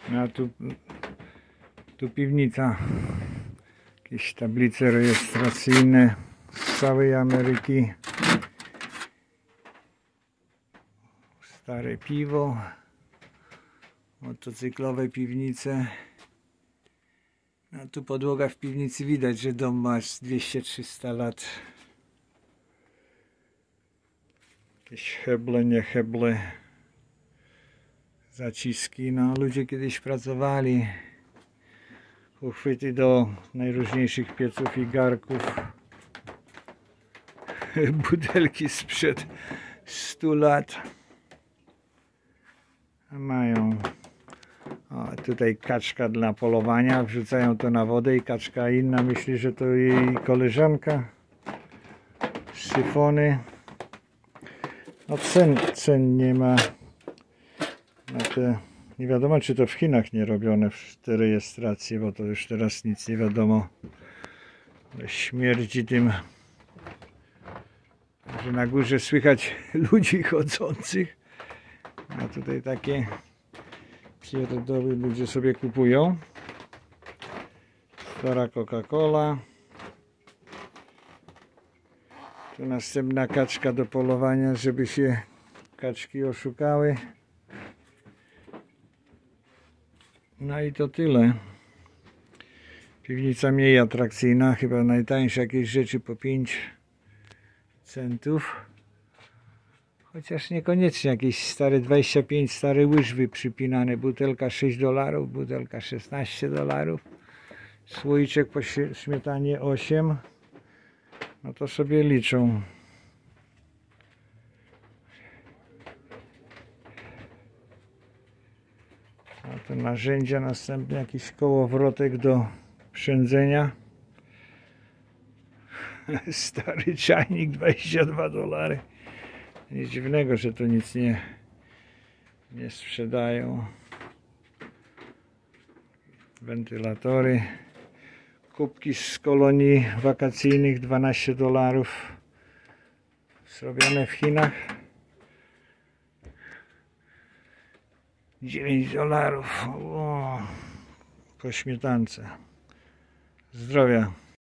A tu piwnica. Jakieś tablice rejestracyjne z całej Ameryki. Stare piwo. Motocyklowe piwnice. A tu podłoga w piwnicy, widać, że dom ma 200-300 lat. Jakieś heble, nie heble. Zaciski. No, ludzie kiedyś pracowali. Uchwyty do najróżniejszych pieców i garków. Butelki sprzed 100 lat. Mają tutaj kaczka dla polowania. Wrzucają to na wodę i kaczka inna myśli, że to jej koleżanka. Syfony. No cen nie ma. Na te, nie wiadomo, czy to w Chinach nie robione te rejestracje, bo to już teraz nic nie wiadomo. Śmierdzi tym, że na górze słychać ludzi chodzących. A tutaj takie pierdoły ludzie sobie kupują. Stara Coca-Cola. Tu następna kaczka do polowania, żeby się kaczki oszukały. No i to tyle. Piwnica mniej atrakcyjna, chyba najtańsze jakieś rzeczy po 5 centów. Chociaż niekoniecznie, jakieś stare 25 stare łyżwy przypinane. Butelka $6, butelka $16. Słoiczek po śmietanie 8. No to sobie liczą. A to narzędzia, następnie jakiś kołowrotek do przędzenia. Stary czajnik, $22. Nic dziwnego, że to nic nie sprzedają. Wentylatory. Kubki z kolonii wakacyjnych, $12. Zrobione w Chinach. $9 po śmietance. Zdrowia.